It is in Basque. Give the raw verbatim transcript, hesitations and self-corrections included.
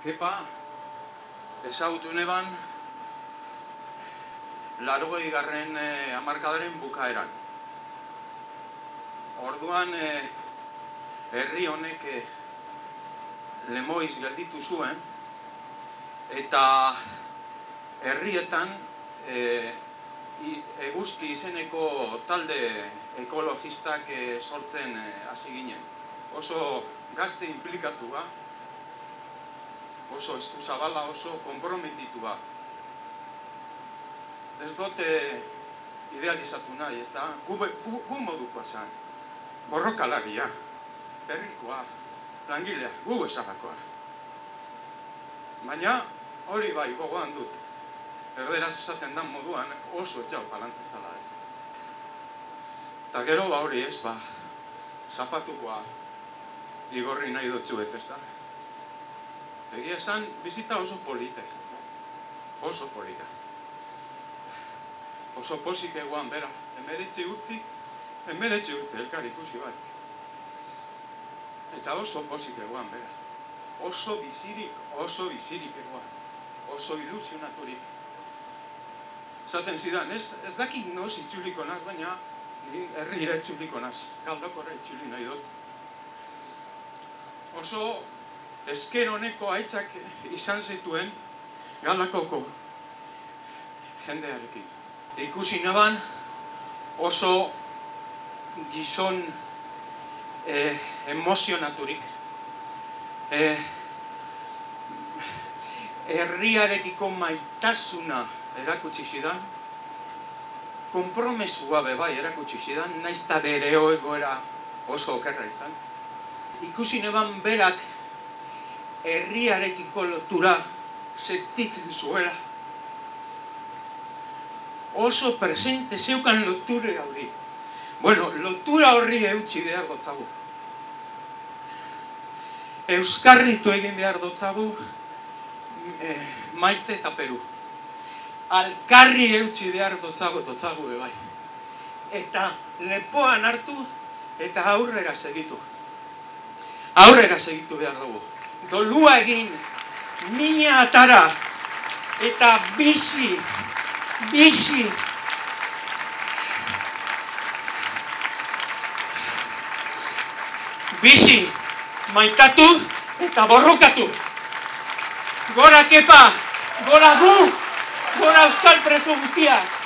Kepa ezagutu neban laurogei garren eh, hamarkadaren bukaeran. Orduan eh, herri honek eh, Lemoiz gelditu zuen, eta herrietan eh, eguzki izeneko talde ekologistak eh, sortzen hasi eh, ginen. Oso gazte inplikatua, oso eskuzabala, oso konprometitua. Ez dute idealizatu nahi, ez da? Gu, gu, gu modukoa zen. Borrokalaria, berrikoa, langilea, gu bezalakoa. Baina hori bai gogoan dut. Erderaz esaten dan moduan oso etxau palante zala. Eta gero ba hori ez, ba, zapatukoa igorri nahi dutxuet, ez da? Egia esan, bizita oso polita izan zen. Oso polita. Oso posik eguan, bera. Emeretzi urtik, emeretzi urte, elkar ikusi bat. Eta oso posik eguan, bera. Oso bizirik, oso bizirik eguan. Oso ilusionaturik. Zaten zidan, ez, ez dakik noz itxuliko naz, baina herrira itxuliko naz. Galdokorra itxuli nahi dut. Oso esker honeko aitzak izan zituen Galdakoko jendearekin. Ikusi neban oso gizon eh, emozionaturik. Eh, herriarekiko maitasuna erakutsi zidan, konpromesua bebai erakutsi zidan, naiz eta bere egoera oso okerra izan. Ikusi neban berak herriarekiko lotura sentitzen zuela. Oso presente zeukan loture hori. Bueno, lotura horri eutxi behar dotzagu. Euskarritu egin behar dotzagu eh, Maite eta Peru. Alkarri eutxi behar dotzagu, dotzagu bebai. Eta lepoan hartu eta aurrera segitu. Aurrera segitu behar dugu. Dolua egin, mina atara, eta bizi, bizi. Bizi, maitatu eta borrokatu. Gora Kepa, gora gu, gora euskal preso guztiak.